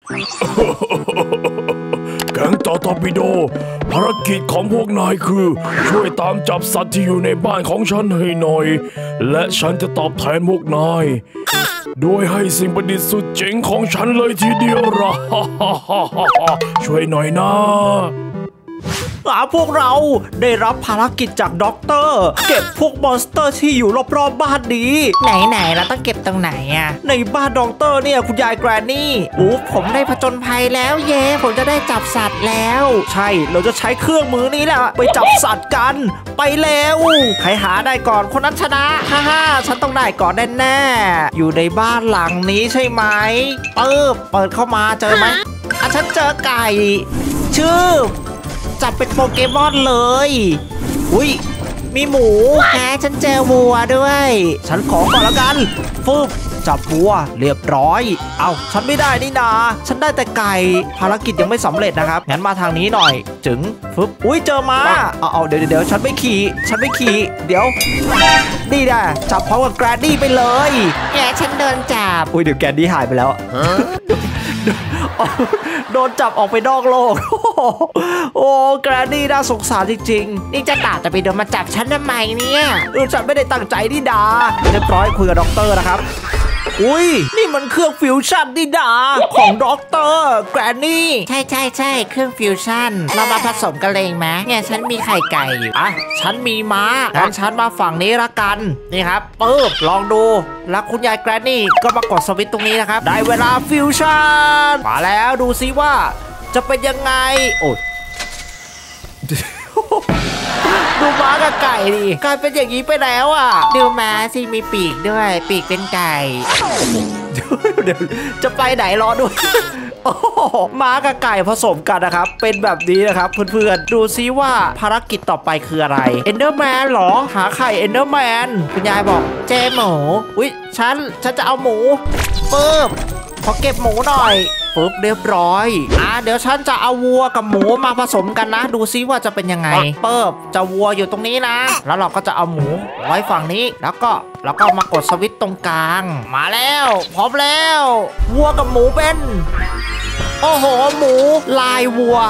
แก๊งตอตอปิโดภารกิจของพวกนายคือช่วยตามจับสัตว์ที่อยู่ในบ้านของฉันให้หน่อยและฉันจะตอบแทนพวกนายโดยให้สิ่งประดิษฐ์สุดเจ๋งของฉันเลยทีเดียวละช่วยหน่อยนะพวกเราได้รับภารกิจจากด็อกเตอร์เก็บพวกมอนสเตอร์ที่อยู่รอบๆบ้านนี้ไหนเราต้องเก็บตรงไหนอะในบ้านด็อกเตอร์เนี่ยคุณยายแกรนนี่ผมได้ผจญภัยแล้วเย่ผมจะได้จับสัตว์แล้วใช่เราจะใช้เครื่องมือนี้แหละไปจับสัตว์กันไปแล้วใครหาได้ก่อนคนนั้นชนะฮ่าฉันต้องได้ก่อนแน่ๆอยู่ในบ้านหลังนี้ใช่ไหมเปิดเข้ามาเจอไหมฉันเจอไก่ชื่อจับเป็นโปเกมอนเลยอุ้ยมีหมูฉันเจอวัวด้วยฉันขอก่อนแล้วกันฟึบจับวัวเรียบร้อยฉันไม่ได้นี่นาฉันได้แต่ไก่ภารกิจยังไม่สำเร็จนะครับงั้นมาทางนี้หน่อยจึงฟึบอุ้ยเจอมาเดี๋ยวฉันไม่ขี่เดี๋ยวนี่แหละจับพร้อมกับแกรนดี้ไปเลยฉันโดนจับเดี๋ยวแกรนดี้หายไปแล้วโดนจับออกไปนอกโลกโอ้แกรนดี้น่าสงสารจริงๆนี่จะตาจะไปโดนมาจับฉันทำไมเนี่ยฉันไม่ได้ตั้งใจนี่ดาเรียบร้อยคุยกับด็อกเตอร์นะครับอุ้ยนี่มันเครื่องฟิวชั่นนี่ดาของด็อกเตอร์แกรนนี่ใช่เครื่องฟิวชั่นเรามาผสมกันเลยไหมเนี่ยฉันมีไข่ไก่อยู่ฉันมีม้างั้นฉันมาฝั่งนี้ละกันนี่ครับลองดูแล้วคุณยายแกรนนี่ก็มากดสวิตช์ตรงนี้นะครับได้เวลาฟิวชั่นมาแล้วดูซิว่าจะเป็นยังไงโอ้ดูม้ากับไก่ดิกลายเป็นอย่างนี้ไปแล้วดูม้าสิมีปีกด้วยปีกเป็นไก่เดี๋ยวจะไปไหนรอด้วยม้ากับไก่ผสมกันนะครับเป็นแบบนี้นะครับเพื่อนๆดูซิว่าภารกิจต่อไปคืออะไรเอนเดอร์แมนหรอหาไข่เอนเดอร์แมนคุณยายบอกเจหมูฉันจะเอาหมูขอเก็บหมูหน่อยเรียบร้อยเดี๋ยวฉันจะเอาวัวกับหมูมาผสมกันนะดูซิว่าจะเป็นยังไงจะวัวอยู่ตรงนี้นะแล้วเราก็จะเอาหมูไว้ฝั่งนี้แล้วก็มากดสวิตช์ตรงกลางมาแล้วพร้อมแล้ววัวกับหมูเป็นโอ้โหหมูลายวัว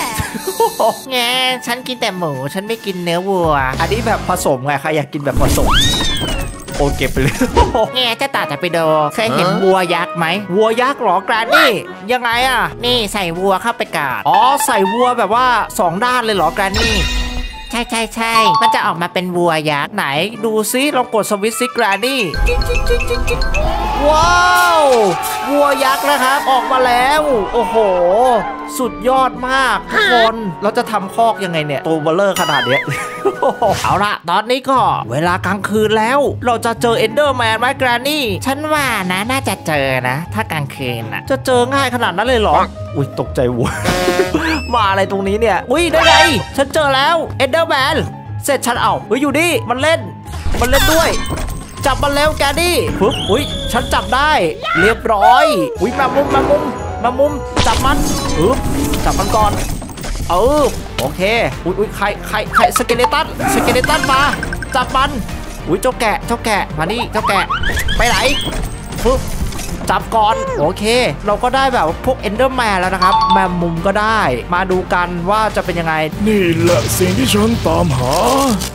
ฉันกินแต่หมูฉันไม่กินเนื้อวัวอันนี้แบบผสมไงใครอยากกินแบบผสมเก็บไปเลยจะตาจะไปดูเคยเห็นวัวยักษ์ไหมวัวยักษ์หรอแกรนนี่ยังไงนี่ใส่วัวเข้าไปกาดใส่วัวแบบว่า2ด้านเลยหรอแกรนนี่ใช่มันจะออกมาเป็นวัวยักษ์ไหนดูซิลองกดสวิตช์ซิแกรนนี่ว้าววัวยักษ์นะครับออกมาแล้วโอ้โหสุดยอดมากทุกคนเราจะทำคอกยังไงเนี่ยตัวเบลเลอร์ขนาดนี้เอาละตอนนี้ก็เวลากลางคืนแล้วเราจะเจอเอนเดอร์แมนไหมแกรนนี่ฉันว่านะน่าจะเจอนะถ้ากลางคืนจะเจอง่ายขนาดนั้นเลยเหรอตกใจวัวมาอะไรตรงนี้เนี่ยได้ไงฉันเจอแล้วเอนเดอร์แมนเสร็จฉันอยู่ดิมันเล่นด้วยจับมันแล้วแกนี่ฉันจับได้เรียบร้อยมามุมจับมันจับมันก่อนโอเคใครสเกเลตันมาจับมันเจ้าแกะมานี่เจ้าแกะไปไหนจับก่อนโอเคเราก็ได้แบบพวกเอนเดอร์แมนแล้วนะครับแมมมุมก็ได้มาดูกันว่าจะเป็นยังไงนี่แหละสิ่งที่ฉันตามหา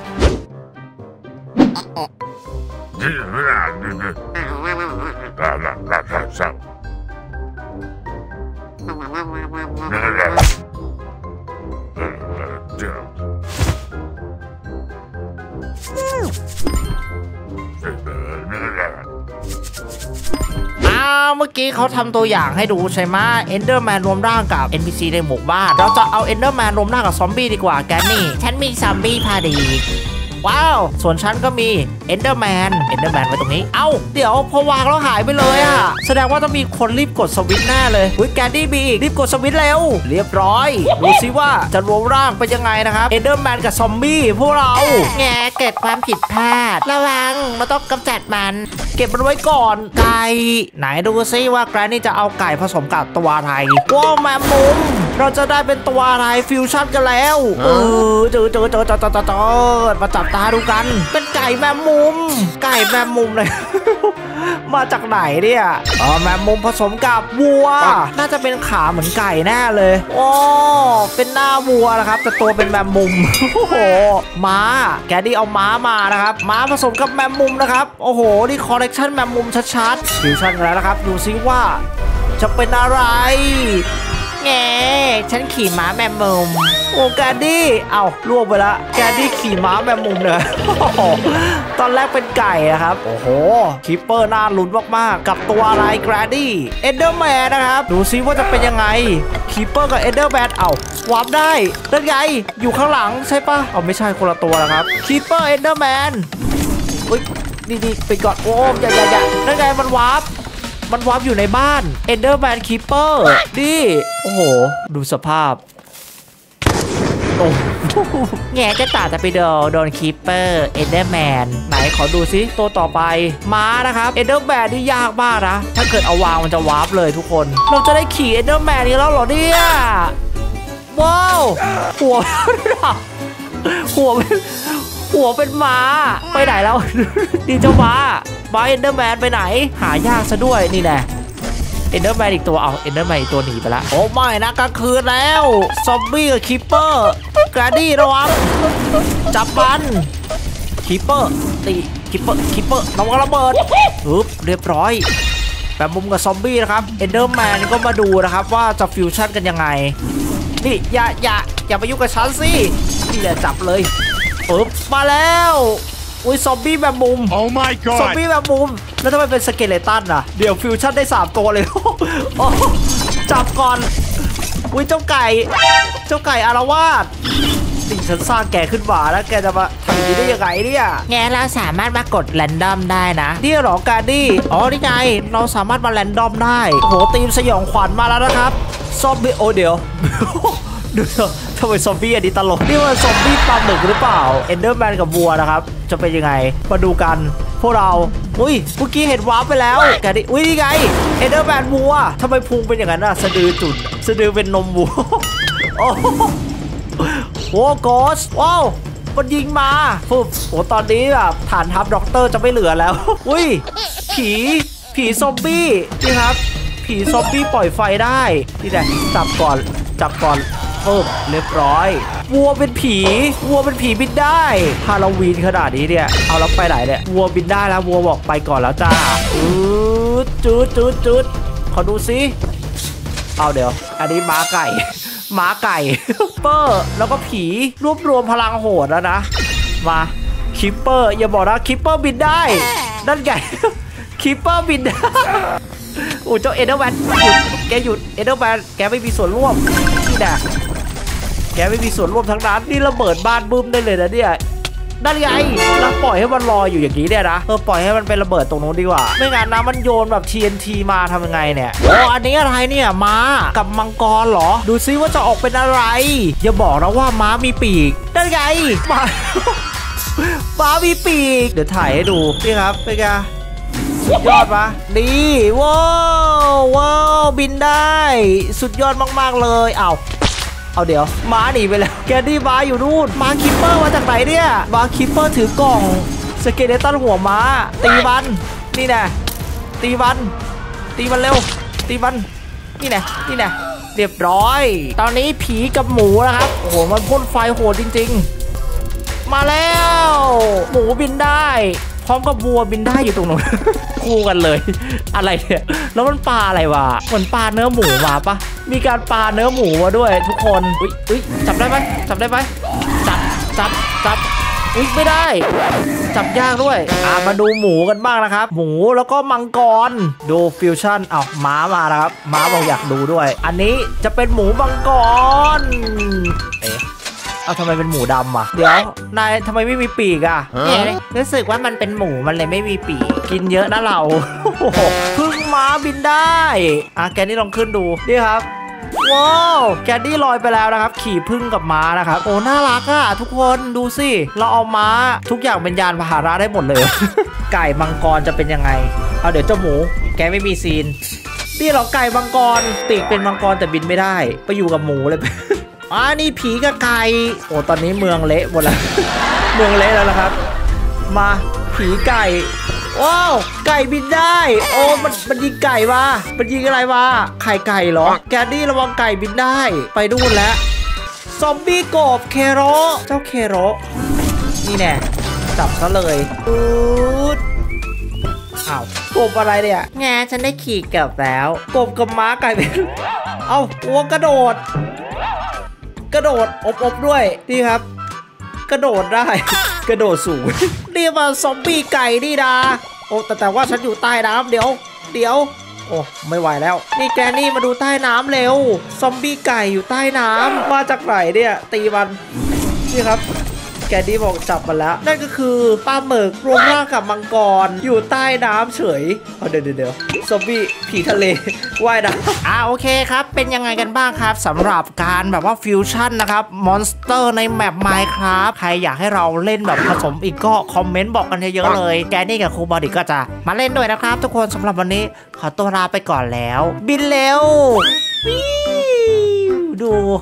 เมื่อกี้เขาทำตัวอย่างให้ดูใช่ไหมเอนเดอร์แมนรวมร่างกับ NPC ในหมู่บ้านเราจะเอาเอนเดอร์แมนรวมร่างกับซอมบี้ดีกว่าแกนี่ฉันมีซอมบี้พอดีว้าวส่วนฉันก็มีเอนเดอร์แมนไว้ตรงนี้เดี๋ยวพอวางแล้วหายไปเลยแสดงว่าต้องมีคนรีบกดสวิตช์แน่เลยแกนดี้บีรีบกดสวิตช์เร็วเรียบร้อยดูซิว่าจะรวมร่างเป็นยังไงนะครับเอนเดอร์แมนกับซอมบี้พวกเราเกิดความผิดพลาดระวังมาต้องกำจัดมันเก็บมันไว้ก่อนไก่ไหนดูซิว่าแกรนนี่จะเอาไก่ผสมกับตัวอะไรว้าวแมมมุมเราจะได้เป็นตัวอะไรฟิวชั่นกันแล้วเจอมาจับตาดูกันเป็นไก่แมมมุมุมไก่แมมมุมเลย มาจากไหนเนี่ยแมมมุมผสมกับวัวน่าจะเป็นขาเหมือนไก่แน่เลยโอ้เป็นหน้าวัวนะครับแต่ตัวเป็นแมมมุม โอ้โหม้าแกดี้เอาม้ามานะครับม้าผสมกับแมมมุมนะครับโอ้โหนี่คอลเลกชันแมมมุมชัดๆฟิวชั่นกันแล้วนะครับดูซิว่าจะเป็นอะไรแง่ฉันขี่ม้าแมมมุมโอ้แกดี้เอาล่วงไปละแกดี้ขี่ม้าแมมมุมเลยตอนแรกเป็นไก่นะครับโอ้โหคิปเปอร์น่าลุ้นมากๆกับตัวอะไรแกดี้เอนเดอร์แมนนะครับดูซิว่าจะเป็นยังไงคิปเปอร์กับเอนเดอร์แมนเอาวาร์ปได้นั่นไงอยู่ข้างหลังใช่ปะเอาไม่ใช่คนละตัวนะครับคิปเปอร์เอนเดอร์แมนอุ้ยนี่ไปก่อนโอ้อย่านั่นไงมันวาร์ปอยู่ในบ้าน Enderman Keeper ดิโอ้โหดูสภาพโอ้แง่จะตาจะไปโดนคีเปอร์เอนเดอร์แมนไหนขอดูซิตัวต่อไปม้านะครับ Enderman นี่ยากมากนะถ้าเกิดเอาวางมันจะวาร์ปเลยทุกคนเราจะได้ขี่ Enderman นี้แล้วเหรอเนี่ยว้าวหัวเป็นม้าไปไหนแล้วดีเจ้าม้าเอนเดอร์แมนไปไหนหายากซะด้วยนี่แน่เอนเดอร์แมนอีกตัวเอาเอนเดอร์แมนอีกตัวหนีไปละโอ้ไม่นะกลางคืนแล้วซอมบี้กับคิปเปอร์แกรดี้ระวังจับมันคิปเปอร์ตีคิปเปอร์ระวังระเบิดปึ๊บเรียบร้อยแบบมุมกับซอมบี้นะครับเอนเดอร์แมนก็มาดูนะครับว่าจะฟิวชั่นกันยังไงนี่อย่าไปยุ่งกับฉันสินี่แหละจับเลยปึ๊บมาแล้วอุ้ยซอมบี้แบบมุม Oh my god ซอมบี้แบบมุมแล้วทำไมเป็นสเกเลตันอ่ะเดี๋ยวฟิวชั่นได้3ตัวเลย จับก่อนอุ้ยเจ้าไก่อารวาสสิ่งฉันสร้างแกขึ้นมาแล้วแกจะมาทำอย่างนี้ได้ยังไงเนี่ยแง่เราสามารถมากดแรนดอมได้นะนี่หรอการดี้อ๋อนี่ไงเราสามารถมาแรนดอมได้โหทีมสยองขวัญมาแล้วนะครับซอมบี้โอเดี๋ยว ดูทำไมซอมบี้อันนี้ตลกนี่มันซอมบี้ปลาหมึกหรือเปล่าเอนเดอร์แมนกับวัวนะครับจะเป็นยังไงมาดูกันพวกเราอุ้ยเมื่อกี้เห็นวาร์ปไปแล้วแกดิอุ้ยนี่ไงเอนเดอร์แมนวัวทำไมพุงเป็นอย่างนั้นอะสะดือจุดสะดือเป็นนมวัวโอ้โหโกสว้าวมันยิงมาปุ๊บโอ้ตอนนี้แบบฐานทัพด็อกเตอร์จะไม่เหลือแล้วอุ้ยผีซอมบี้นี่ครับผีซอมบี้ปล่อยไฟได้นี่แหละจับก่อนเรียบร้อยวัวเป็นผีบินได้ฮาโลวีนขนาดนี้เนี่ยเอาแล้วไปไหนเนี่ยวัวบินได้แล้ววัวบอกไปก่อนแล้วจ้าจุดขอดูซิเอาเดี๋ยวอันนี้ม้าไก่เปอร์แล้วก็ผีรวบรวมพลังโหดแล้วนะมาคิปเปอร์อย่าบอกนะคิปเปอร์บินได้นั่นไงคิปเปอร์บินได้โอ้เจ้าเอเดอร์แมนหยุดเอเดอร์แมนแกไม่มีส่วนร่วมนี่แหละแกไม่มีส่วนร่วมทั้งนั้นนี่ระเบิดบ้านบึ้มได้เลยนะเนี่ยนั่นไงเราปล่อยให้มันลอยอยู่อย่างนี้เนี่ยนะปล่อยให้มันเป็นระเบิดตรงนู้นดีกว่าไม่งั้นนะมันโยนแบบ TNT มาทำยังไงเนี่ยโอ้อันนี้อะไรเนี่ยม้ากับมังกรเหรอดูซิว่าจะออกเป็นอะไรอย่าบอกนะว่าม้ามีปีกนั่นไงม้ามีปีกเดี๋ยวถ่ายให้ดูนี่ครับเป็นไงสุดยอดปะนี่ว้าวบินได้สุดยอดมากๆเลยเอาเดี๋ยวม้าหนีไปแล้วแกดี้ม้าอยู่นู่นม้าคิปเปอร์มาจากไหนเนี่ยม้าคิปเปอร์ถือกล่องสเกเลตันหัวม้าตีมันนี่แน่ตีมันเร็วตีมันนี่แน่เรียบร้อยตอนนี้ผีกับหมูนะครับโอ้โหมันพ่นไฟโหดจริงๆมาแล้วหมูบินได้พร้อมกับวัวบินได้อยู่ตรงนู้นคู่กันเลยอะไรเนี่ยแล้วมันปลาอะไรวะเหมือนปลาเนื้อหมูมาปะมีการปลาเนื้อหมูมาด้วยทุกคนอุ้ยจับได้ไหมจับอุ้ยไม่ได้จับยากด้วยมาดูหมูกันบ้างนะครับหมูแล้วก็มังกรดูฟิวชั่นม้ามาแล้วครับม้าบอกอยากดูด้วยอันนี้จะเป็นหมูมังกรทำไมเป็นหมูดำอ่ะเดี๋ยวนายทำไมไม่มีปีกอ่ะรู้สึกว่ามันเป็นหมูมันเลยไม่มีปีกกินเยอะนะเราพึ่งม้าบินได้แกนี่ลองขึ้นดูนี่ครับว้าวแกนี่ลอยไปแล้วนะครับขี่พึ่งกับม้านะครับโอ้น่ารักอ่ะทุกคนดูสิเราเอาม้าทุกอย่างเป็นยานพาหนะได้หมดเลย ไก่มังกรจะเป็นยังไงเดี๋ยวเจ้าหมูแกไม่มีซีนนี่หรอไก่มังกรปีกเป็นมังกรแต่บินไม่ได้ไปอยู่กับหมูเลยนี่ผีกับไก่โอ้ตอนนี้เมืองเละหมดแล้ว เมืองเละแล้วนะครับมาผีไก่ว้าวไก่บินได้โอ้มันยิงไก่มามันยิงอะไรมาไข่ไก่เหรอแกนดี้ระวังไก่บินได้ไปนู่นแล้วซอมบี้กบเคโรเจ้าเคโรนี่แน่จับซะเลยอ้าวกบอะไรเนี่ยไงฉันได้ขี่กลับแล้วกบกับม้าไก่เป็นเอ้าวัวกระโดดอบด้วยนี่ครับ กระโดดได้ กระโดดสูงนี่มาซอมบี้ไก่นี่นะโอ้แต่ว่าฉันอยู่ใต้น้ำเดี๋ยวโอ้ไม่ไหวแล้วนี่แกนี่มาดูใต้น้ำเร็วซอมบี้ไก่อยู่ใต้น้ำมาจากไหนเนี่ยตีมันนี่ครับแกนี่บอกจับมันแล้วนั่นก็คือปลาหมึกรวมร่างกับมังกรอยู่ใต้น้ำเฉยเดี๋ยวซอมบี้ผีทะเลว่ายน้ำโอเคครับเป็นยังไงกันบ้างครับสำหรับการแบบว่าฟิวชั่นนะครับมอนสเตอร์ในแมป Minecraft ใครอยากให้เราเล่นแบบผสมอีกก็คอมเมนต์บอกกันเยอะๆเลยแกนี่กับครูบอดี้ก็จะมาเล่นด้วยนะครับทุกคนสำหรับวันนี้ขอตัวลาไปก่อนแล้วบินเร็วดู